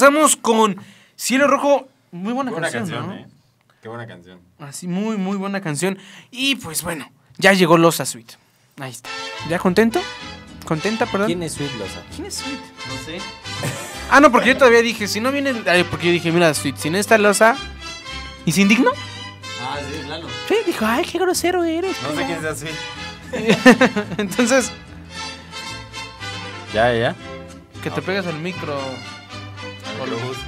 regresamos con Cielo Rojo. Muy buena canción, ¿no? Qué buena canción. Así, muy, muy buena canción. Y pues bueno, ya llegó Loza Sweet. Ahí está. ¿Ya contento? ¿Contenta, perdón? ¿Quién es Sweet Loza? ¿Quién es Sweet? No sé. Ah, no, porque yo todavía dije, si no viene... porque yo dije, mira, Sweet, si no está Loza... ¿Y se indignó? Ah, sí, claro. Sí, dijo, ay, qué grosero eres. No sé quién sea así. Entonces, Ya. que te pegas al micro. O lo bus.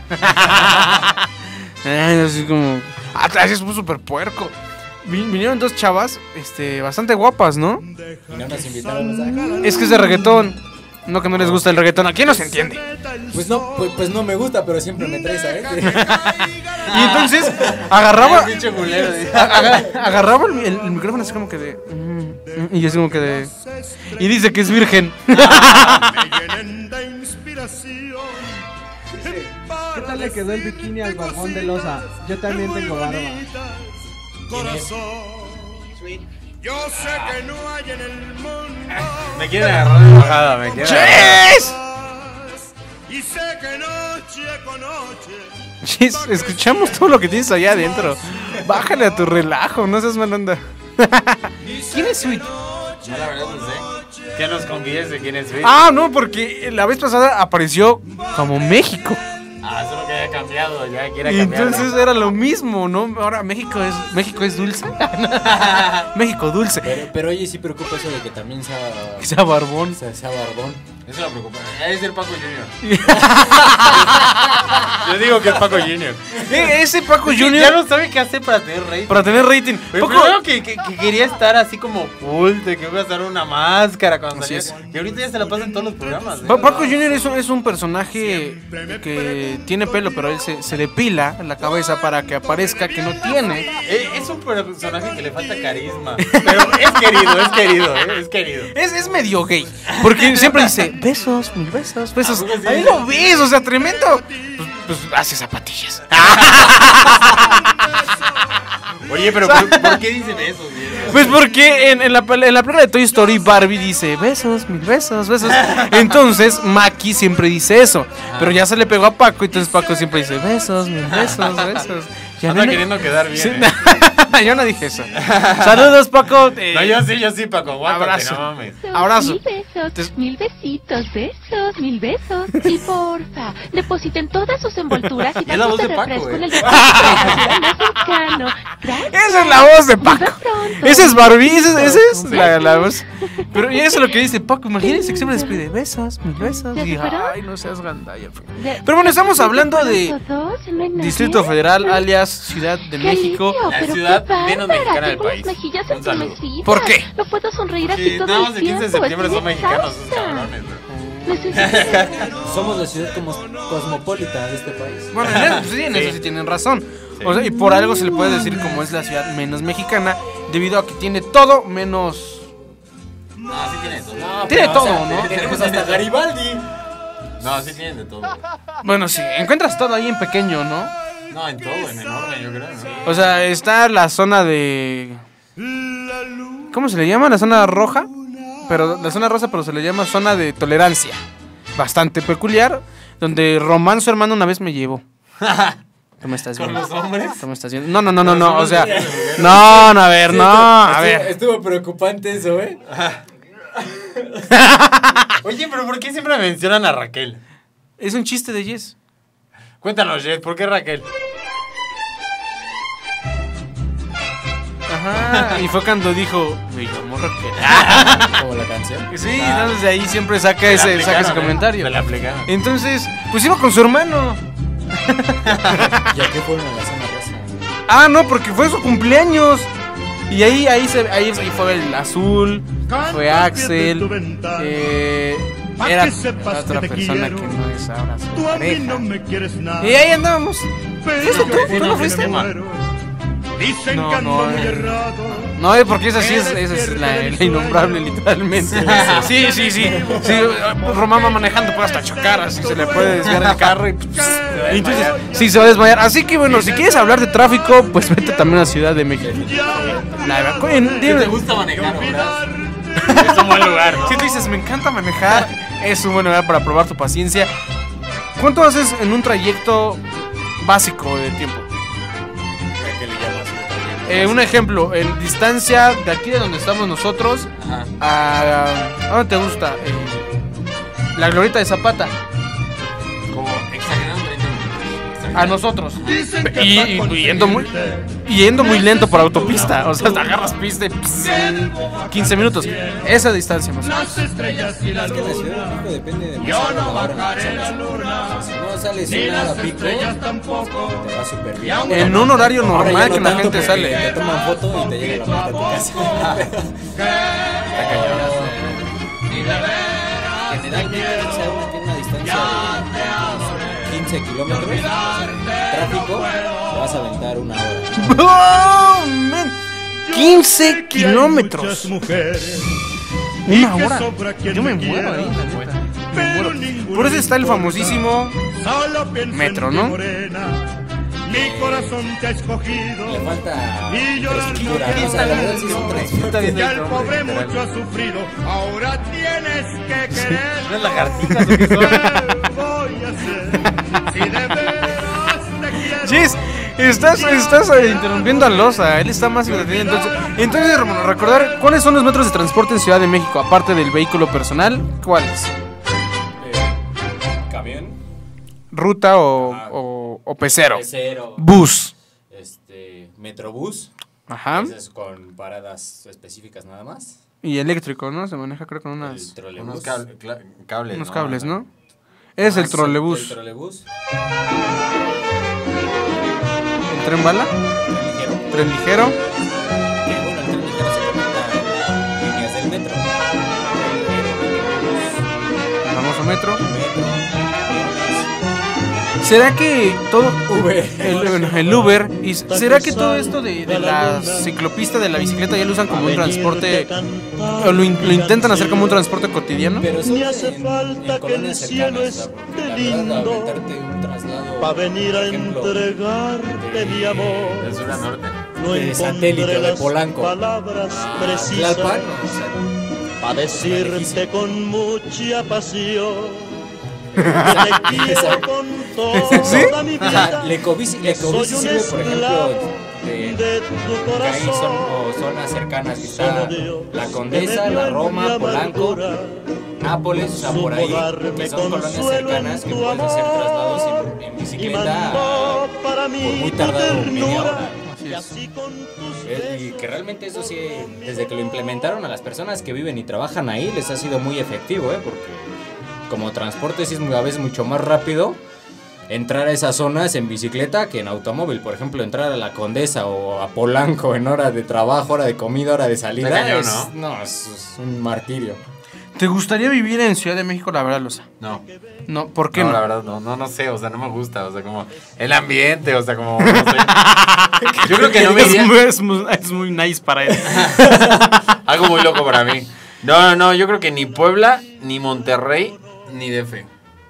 Ay, así como... Ah, así es súper puerco. Vinieron dos chavas, bastante guapas, ¿no? Y no nos invitaron a... Es que es de reggaetón. No que no les gusta el reggaetón. ¿A quién no se entiende? Pues no me gusta, pero siempre me trae, ¿sabes? Y entonces agarraba... Pinche culero. Agarraba el micrófono así como que de... y yo así como que de... Y dice que es virgen. ¿Qué tal le quedó el bikini al barbón de Loza? Yo también tengo barba. Yo sé que no hay en el mundo. Me quiere agarrar de bajada, me quiere ¡Chis! Y sé que noche con noche. Chis, escuchamos todo lo que tienes allá adentro. Bájale a tu relajo, no seas mal onda. ¿Quién es Sweet? No, la verdad no sé. Que nos convides de quién es Sweet. Ah, no, porque la vez pasada apareció como México. Ah, solo que haya cambiado, ya quiera Y cambiar. entonces era lo mismo, ¿no? Ahora México es dulce. México dulce. Pero oye, sí preocupa eso de que también Que sea barbón. sea barbón. Eso me preocupa. Es el Paco Junior. Yo digo que es Paco Junior. Ese Paco Junior. Ya no sabe qué hacer para tener rating. Para tener rating. Oye, Paco- primero que quería estar así como cool, de que iba a estar una máscara cuando Así salía. Y ahorita ya se la pasa en todos los programas. Paco Junior es un personaje que tiene pelo, pero él se depila la cabeza para que aparezca que no tiene. Es un personaje que le falta carisma. Pero es querido. Es medio gay. Porque siempre dice, besos, mil besos, besos. ¿A poco sí? Ahí lo ves, o sea, tremendo. Pues hace zapatillas. Oye, pero ¿por qué dicen eso? Pues porque en la película de Toy Story Barbie dice besos, mil besos, besos. Entonces Maki siempre dice eso. Pero ya se le pegó a Paco, entonces Paco siempre dice besos, mil besos, besos. Ya Anda no- queriendo quedar bien. Sí, ¿eh? yo no dije eso. Saludos, Paco. No, yo sí, Paco. Aguántate, Abrazo. no mames. Abrazo. Mil besos, mil besitos, besos, mil besos. Y porfa, depositen todas sus envolturas y Es la voz de tantos Paco, refresco en el güey. depósito de la ciudad más cercano. Gracias. Esa es la voz de Nos Paco. vemos pronto. Ese es Barbie, ese es la voz. Pero y eso es lo que dice Paco. Imagínense que siempre les pide besos, mil besos. Y ay, no seas gandalla. Pero bueno, estamos hablando de Distrito Federal, alias Ciudad de México. La ciudad menos mexicana del país. Un saludo. ¿Por qué? No puedo sonreír así Sí, todo nada el más el 15 de tiempo, septiembre estoy son mexicanos, esos exhausta. cabrones. ¿no? Necesito- Somos la ciudad cosmopolita de este país. Bueno, en eso sí tienen razón. O sea, y por algo se le puede decir como es la ciudad menos mexicana, debido a que tiene todo menos. No, sí tiene de todo. Tiene todo, ¿no? Tenemos hasta Garibaldi. No, sí tienen de todo. Bueno, sí, encuentras todo ahí en pequeño, ¿no? No, en todo, en enorme, yo creo. ¿no? O sea, está la zona de. ¿Cómo se le llama? La zona roja. Pero la zona rosa, pero se le llama zona de tolerancia. Bastante peculiar. Donde Román, su hermano, una vez me llevó. ¿Cómo me estás ¿Con viendo? los hombres? ¿Cómo estás viendo? No. O sea, no, a ver, no. A ver. Estuvo preocupante eso, ¿eh? Oye, pero ¿por qué siempre mencionan a Raquel? Es un chiste de Jess. Cuéntanos, Jet, ¿por qué Raquel? Ajá. Y fue cuando dijo, me llamo Raquel. Como la canción. Sí, entonces de ahí siempre saca ese comentario. Me la aplicaron. Entonces, pues iba con su hermano. ¿Y a qué fueron a la zona rosa? Ah, no, porque fue su cumpleaños. Y ahí fue el Azul, fue Axel, era otra persona que no es ahora su Tú a mí pareja. no me quieres nada. Y ahí andamos. ¿Fuiste tú? Pero ¿Tú no fuiste? Dicen No, que ando no, muy errado. No, porque esa sí es la innombrable, literalmente. Sí. Román va manejando, puede hasta chocar, así se le puede desviar el carro y entonces sí se va a desmayar. Así que bueno, si quieres hablar de tráfico, pues vete también a Ciudad de México. ¿Te gusta manejar, verdad? Es un buen lugar, ¿no? Si tú dices, me encanta manejar, es un buen lugar para probar tu paciencia. ¿Cuánto haces en un trayecto básico de tiempo? ¿A qué le llamas? Un ejemplo, en distancia de aquí de donde estamos nosotros ¿a dónde te gusta? La Glorieta de Zapata. Como exagerado 30 minutos. A nosotros. Y yendo muy lento por autopista. O sea, te agarras pista y 15 minutos. Esa distancia más o menos. Es que la Ciudad de México depende de la hora. Si no sales una hora pico, te va súper bien. En un horario Ahora ya normal no que la tanto gente porque sale. Te toman foto y te llega la puerta a tu casa. Generalmente se habla que una distancia de 15 kilómetros, tráfico, te vas a aventar una hora. ¡Oh, man! 15 kilómetros. Una hora. Yo me muero ahí, la neta. Me muero. Por eso está el famosísimo metro, ¿no? Mi corazón te ha escogido. Le falta Y llorando infraestructura, ¿no? O sea, la verdad sí es un transporte. Ya el pobre mucho ha sufrido. Ahora tienes que querer. Unas lagartijas que son. ¿Qué voy a hacer? Si de veras te quiero. Chis, estás interrumpiendo a Loza. Él está más entretenido. Entonces, recordar cuáles son los metros de transporte en Ciudad de México, aparte del vehículo personal. ¿Cuáles? Camión, Ruta o pecero. pecero, Bus. metrobús. Ajá. Ese es con paradas específicas nada más. Y eléctrico, ¿no? Se maneja creo con El unos trolebús. Cables. cables, ¿no? Es el El trolebús. trolebús. ¿El tren bala? Tren ligero. ¿Tren ligero? Que bueno, el tren ligero se conecta a líneas del metro. El famoso metro. Metro. ¿Será que todo Uber. el Uber y será que todo esto de la ciclopista de la bicicleta ya lo usan como un transporte o lo intentan hacer como un transporte cotidiano? Pero solo en colonias cercanas, porque la verdad, aventarte un traslado, Pa' venir a por ejemplo, entregarte mi amor. Del sur a norte. No de Satélite o de encontré las Polanco palabras a precisas Tlalpan, o sea, para decirte con mucha pasión o que te quiero con toda ¿Sí? mi o sea, vida. Lecobici Soy un sirve, por ejemplo, de tu que ahí son corazón. o zonas cercanas que Solo está Dios la Condesa, que me la dio Roma, en mi Polanco, amargura. Nápoles, o sea, por ahí, Supo darme que son colonias consuelo cercanas en que tu puedes hacer amor. traslados en Y bicicleta mandó para por mí muy tu tardado media ternura. hora. Y así con tus Y que realmente eso sí, desde que lo implementaron a las personas que viven y trabajan ahí, les ha sido muy efectivo, porque como transporte sí es a veces mucho más rápido entrar a esas zonas en bicicleta que en automóvil. Por ejemplo, entrar a la Condesa o a Polanco en hora de trabajo, hora de comida, hora de salida. Está cañón, es un martirio. ¿Te gustaría vivir en Ciudad de México, la verdad, Loza? No. No, ¿por qué No, no? la verdad, no sé, o sea, no me gusta, o sea, como el ambiente, o sea, como, no sé. Yo creo que no me iría. Es muy nice para él. Algo muy loco para mí. No, yo creo que ni Puebla, ni Monterrey, ni DF.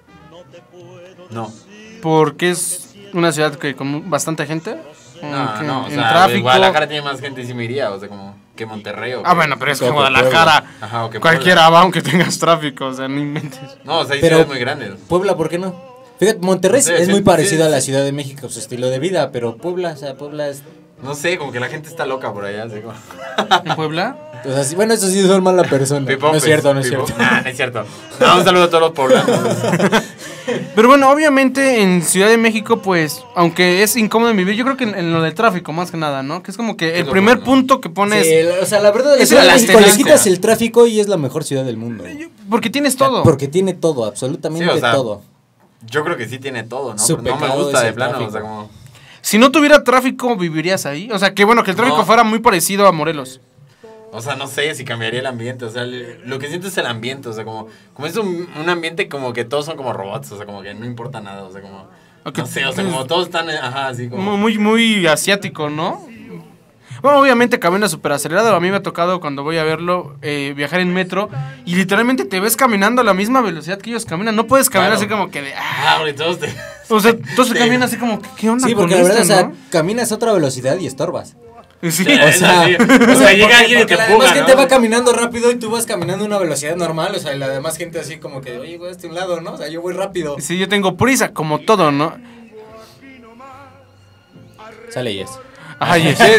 No. Porque es una ciudad que con bastante gente. No, o en sea, tráfico. Guadalajara tiene más gente y sí me iría, o sea, como que Monterrey o Ah, que- bueno, pero es que o que Guadalajara, Ajá, o que cualquiera va aunque tengas tráfico, o sea, no inventes. No, o sea, hay Pero- ciudades muy grandes. Puebla, ¿por qué no? Fíjate, Monterrey Sí, es sí, muy parecido sí, a la sí. Ciudad de México, su estilo de vida, pero Puebla, o sea, Puebla es... No sé, como que la gente está loca por allá, así como. ¿En Puebla? O sea, sí, bueno, eso sí son mala persona. No es cierto, no es cierto. Nah, no es cierto. No, un saludo a todos los poblanos. Pero bueno, obviamente en Ciudad de México, pues, aunque es incómodo vivir, yo creo que en lo del tráfico más que nada, ¿no? Que es como que el lo primer bueno. punto que pones, Sí, o sea, la verdad, Es Ciudad de el México, le asterisco. quitas el tráfico y es la mejor ciudad del mundo. porque tienes todo. Porque tiene todo, absolutamente Sí, o sea, todo. Yo creo que sí tiene todo, ¿no? Su Pero no me pecado gusta es de el plano, tráfico. o sea, como. Si no tuviera tráfico, ¿vivirías ahí? O sea, que bueno, que el tráfico No. fuera muy parecido a Morelos. O sea, no sé si cambiaría el ambiente, o sea, lo que siento es el ambiente, o sea, como es un ambiente como que todos son como robots, o sea, como que no importa nada, o sea, como, Ok. no sé, o sea, como todos están, ajá, así como, Muy asiático, ¿no? Bueno, obviamente camina súper acelerado. A mí me ha tocado cuando voy a verlo viajar en metro y literalmente te ves caminando a la misma velocidad que ellos caminan. No puedes caminar Claro. así como que de... ah. güey, todos te... O sea, todos se caminan así como, ¿qué onda Sí, con porque la verdad, esto, o sea, no? caminas a otra velocidad y estorbas. Sí. O sea, llega alguien y te porque la empuja, demás gente ¿no? va caminando rápido y tú vas caminando a una velocidad normal, o sea, y la demás gente así como que, oye, güey, a un lado, ¿no? O sea, yo voy rápido. Sí, yo tengo prisa, como todo, ¿no? Sale Yes. Ay,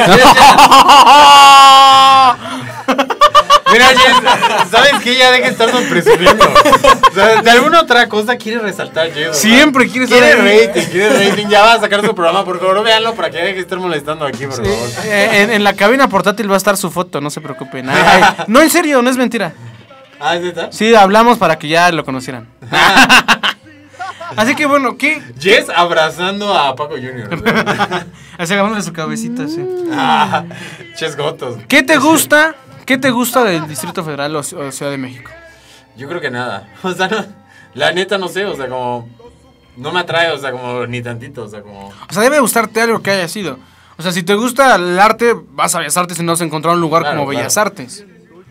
Mira, Jess, ¿sabes qué? Ya deja de estarnos presumiendo. O sea, de alguna otra cosa quiere resaltar, Jess. Siempre quiere quiere rating. Ya va a sacar su programa, por favor, véanlo para que deje de estar molestando aquí, por favor. En la cabina portátil va a estar su foto, no se preocupen. Ay, no, en serio, no es mentira. ¿Ah, es neta? Sí, hablamos para que ya lo conocieran. Así que bueno, ¿qué? Jess abrazando a Paco Junior. Así hagámosle su cabecita, sí. Ches gotos. ¿Qué te gusta? ¿Qué te gusta del Distrito Federal o Ciudad de México? Yo creo que nada. O sea, no, la neta no sé, o sea, como... No me atrae, o sea, como ni tantito, o sea, como... O sea, debe gustarte algo que haya sido. O sea, si te gusta el arte, vas a Bellas Artes y no vas a encontrar un lugar Claro, como claro. Bellas Artes.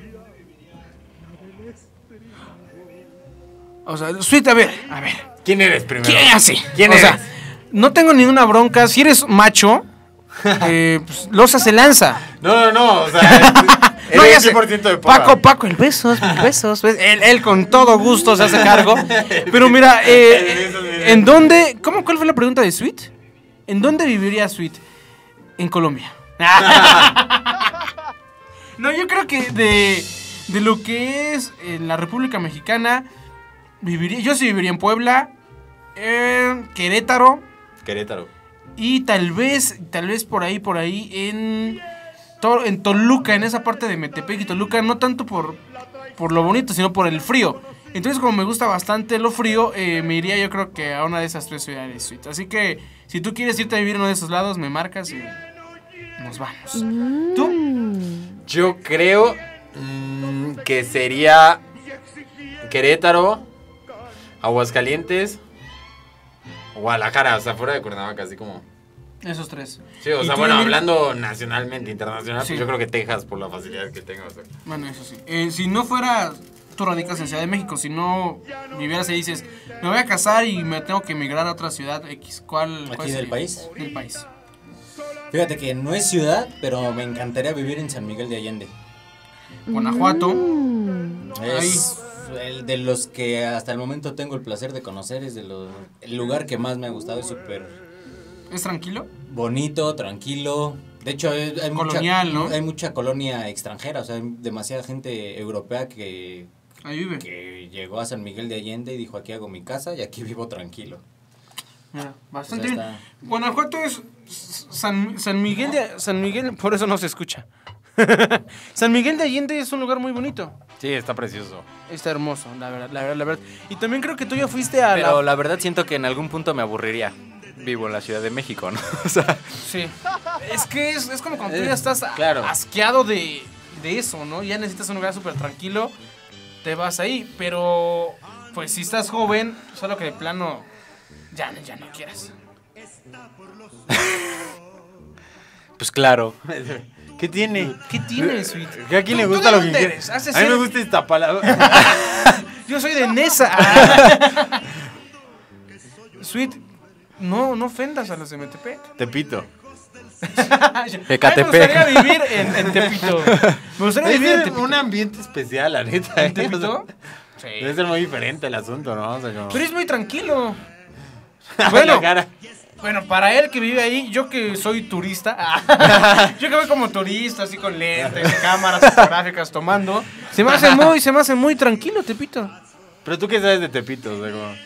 O sea, Sweet, a ver. ¿Quién eres primero? ¿Quién así? ¿Quién o eres? sea, no tengo ninguna bronca. Si eres macho, pues, Loza se lanza. No, o sea... No, ya Eres sé. 100% de porra. Paco, el besos. Él con todo gusto se hace cargo. Pero mira, ¿en dónde? ¿Cuál fue la pregunta de Sweet? ¿En dónde viviría Sweet? En Colombia. No, yo creo que de lo que es en la República Mexicana, yo sí viviría en Puebla, en Querétaro y tal vez por ahí en Toluca, en esa parte de Metepec y Toluca, no tanto por lo bonito, sino por el frío. Entonces, como me gusta bastante lo frío, me iría yo creo que a una de esas 3 ciudades, Sweet. Así que, si tú quieres irte a vivir en uno de esos lados, me marcas y nos vamos. ¿Tú? Yo creo que sería Querétaro, Aguascalientes, Guadalajara, o sea, fuera de Cuernavaca, así como... Esos 3. Sí, o ¿Y sea, tú, bueno, Emilio? hablando nacionalmente, internacional, Sí. pues yo creo que Texas por la facilidad que tengo. O sea. Bueno, eso sí. Si no fuera, tú radicas en Ciudad de México, si no vivieras y dices, me voy a casar y me tengo que emigrar a otra ciudad X, ¿cuál ¿Aquí sería? del país? Del país. Fíjate que no es ciudad, pero me encantaría vivir en San Miguel de Allende. Guanajuato. Es el de los que hasta el momento tengo el placer de conocer, es el lugar que más me ha gustado, es súper ¿Es tranquilo? bonito, tranquilo. De hecho, hay Colonial, ¿no? hay mucha colonia extranjera, o sea, hay demasiada gente europea que Ahí vive. llegó a San Miguel de Allende y dijo, aquí hago mi casa y aquí vivo tranquilo. Mira, bastante O sea, bien. está- Guanajuato es San Miguel, por eso no se escucha. San Miguel de Allende es un lugar muy bonito. Sí, está precioso. Está hermoso, la verdad. Y también creo que tú ya fuiste a Pero la verdad siento que en algún punto me aburriría. Vivo en la Ciudad de México, ¿no? O sea, Sí. Es que es como cuando tú ya estás claro. asqueado de eso, ¿no? Ya necesitas un lugar súper tranquilo, te vas ahí. Pero, pues si estás joven, solo que de plano ya no quieras. pues claro. ¿Qué tiene? ¿Qué tienes, Sweet? ¿A quién le ¿Tú gusta de lo que dónde quiere? eres? Haces A mí me ser- gusta esta palabra. Yo soy de Nesa. Sweet, no ofendas a los de Metepec. Tepito. Ecatepec. Me gustaría vivir en Tepito. Me gustaría vivir en Es Tepito. un ambiente especial, la neta. ¿En Tepito? Sí. Debe ser muy diferente el asunto, ¿no? O sea, como... Pero es muy tranquilo. La Bueno, cara. bueno, para él que vive ahí, yo que soy turista, yo que voy como turista, así con lentes, cámaras fotográficas tomando, se me hace muy tranquilo, Tepito. Pero tú qué sabes de Tepito, o sea, como...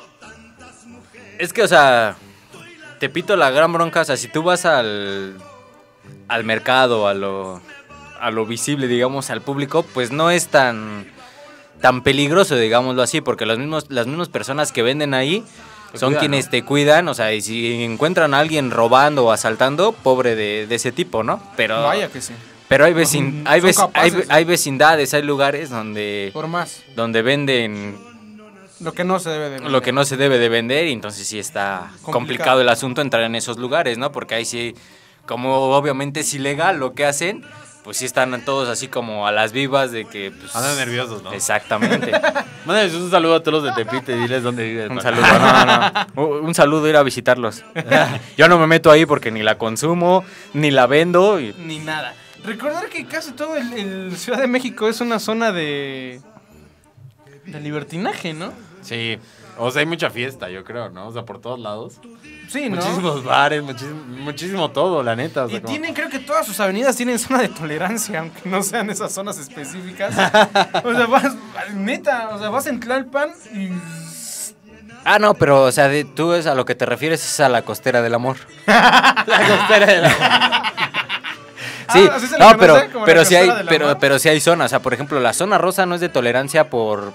Es que, o sea, Tepito, la gran bronca, o sea, si tú vas al mercado, a lo visible, digamos, al público, pues no es tan peligroso, digámoslo así, porque las mismas personas que venden ahí son cuidan, quienes ¿no? te cuidan, o sea, y si encuentran a alguien robando o asaltando, pobre de ese tipo, ¿no? Pero Vaya que sí, pero hay Son capaces. hay vecindades, hay lugares donde por más. venden Lo que no se debe de vender. lo que no se debe de vender, y entonces sí está Complicado. complicado el asunto entrar en esos lugares, ¿no? Porque ahí sí, como obviamente es ilegal lo que hacen, pues sí están todos así como a las vivas de que... Pues, Andan nerviosos, ¿no? Exactamente. Mándales un saludo a todos los de Tepito y diles dónde vives. Un saludo, un saludo, ir a visitarlos. Yo no me meto ahí porque ni la consumo, ni la vendo. Ni nada. Recordar que casi todo el Ciudad de México es una zona de libertinaje, ¿no? Sí. O sea, hay mucha fiesta, yo creo, ¿no? O sea, por todos lados. Sí, ¿no? Muchísimos bares, muchísimo todo, la neta. O sea, Y tienen, creo que todas sus avenidas tienen zona de tolerancia, aunque no sean esas zonas específicas. O sea, vas en Tlalpan y... Ah, no, pero, o sea, tú a lo que te refieres es a la costera del amor. La costera del amor. Sí, ¿así se le no, conoce? Como la pero sí hay, costera del amor. pero sí hay zonas. O sea, por ejemplo, la zona rosa no es de tolerancia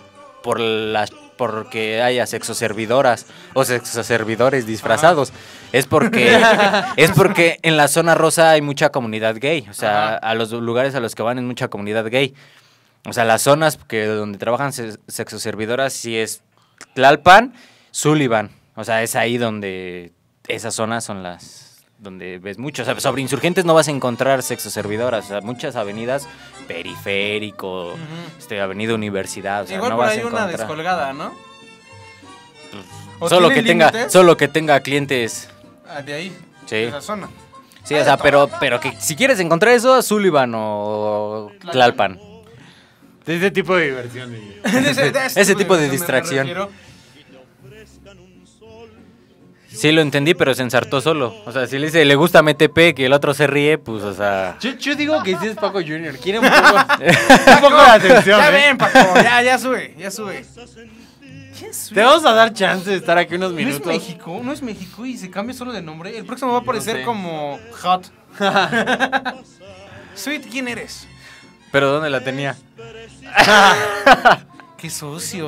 porque haya sexoservidoras o sexoservidores disfrazados. Es porque en la zona rosa hay mucha comunidad gay. O sea, a los lugares a los que van es mucha comunidad gay. O sea, las zonas donde trabajan sexoservidoras sí es Tlalpan, Sullivan. O sea, es ahí donde esas zonas son las donde ves mucho. O sea, sobre Insurgentes no vas a encontrar sexoservidoras. O sea, muchas avenidas, Periférico, Avenida Universidad. O sea, igual no por vas a ahí encontrar. una descolgada, ¿no? ¿O Solo tiene límites? solo que tenga clientes. De ahí, Sí. de esa zona. Sí, o sea, pero que si quieres encontrar eso, Sullivan o Tlalpan. De ese tipo de diversión. Ese tipo de distracción. Sí, lo entendí, pero se ensartó solo. O sea, si le gusta MTP, que el otro se ríe, pues, o sea... Yo digo que sí es Paco Junior. Quiere un poco de atención. Ya ven, Paco, ya sube. ¿Quién sube? Te vamos a dar chance de estar aquí unos ¿No minutos. es México y se cambia solo de nombre? El próximo va a aparecer sé. como Hot. Sweet, ¿quién eres? ¿Pero dónde la tenía? ¡Qué sucio!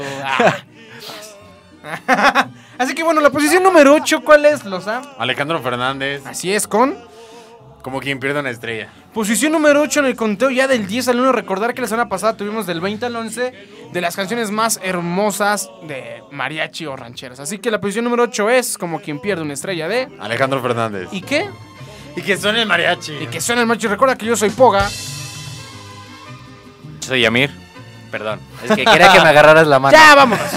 Así que bueno, la posición número 8, ¿cuál es, Loza? Alejandro Fernández, Así es, con... como quien pierde una estrella. Posición número 8 en el conteo ya del 10 al 1. Recordar que la semana pasada tuvimos del 20 al 11 de las canciones más hermosas de mariachi o rancheras. Así que la posición número 8 es como quien pierde una estrella de... Alejandro Fernández. ¿Y qué? Y que suene el mariachi. Y que suena el mariachi. Recuerda que yo soy Poga. Soy Yamir. Perdón. Es que quería que me agarraras la mano. ¡Ya, vámonos!